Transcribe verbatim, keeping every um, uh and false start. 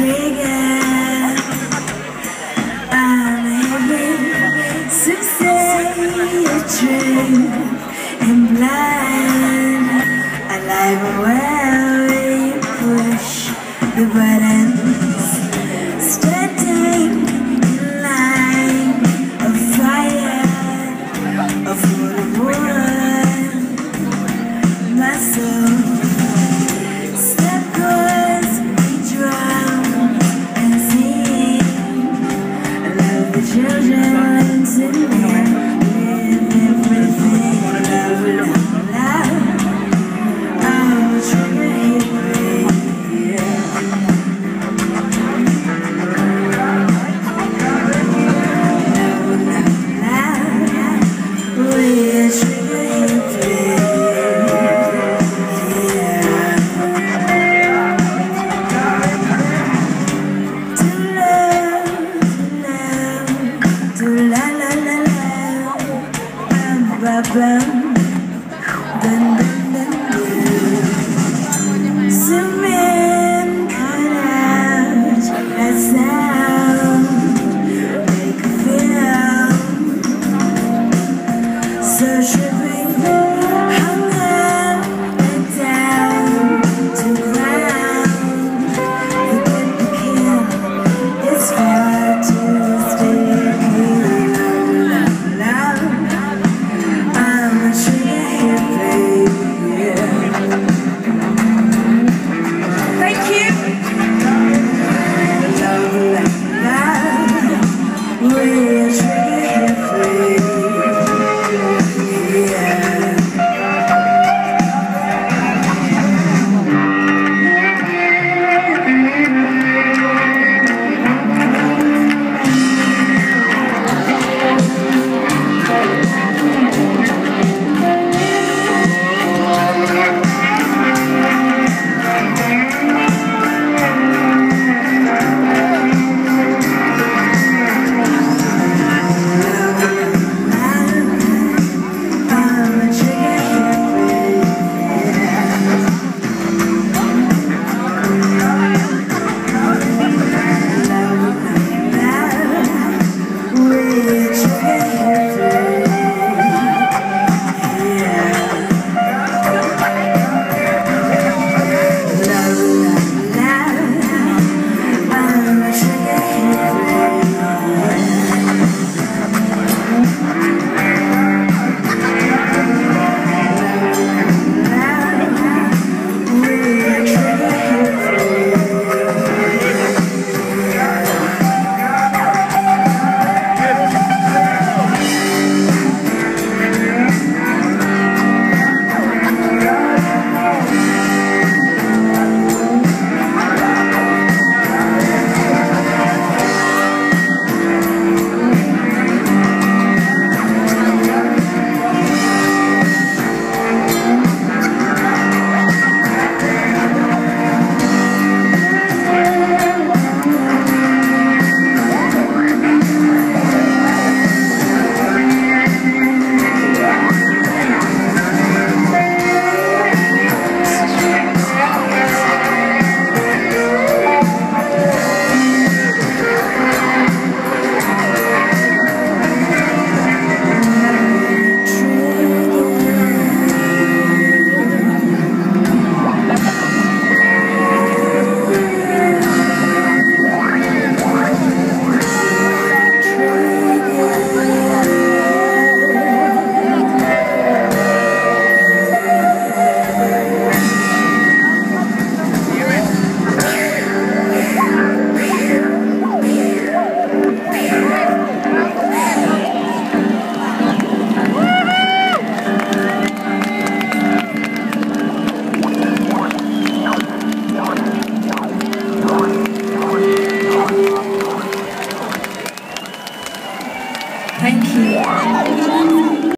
trigger. I'm able to say the truth and blind. I like where you push the buttons, standing in line of fire, a full of wood, my soul. Step goes, we drown and sing. I love the children sitting there with everything. Love, love, love. I'm a trigger hippie. Love, love, love. We're trigger hippie. La la la la, bam bam bam, dun dun dun dun. Zoom in, cut out that sound, make a film. So tripping, hung up and down to ground. Forget the kill, it's far to stay.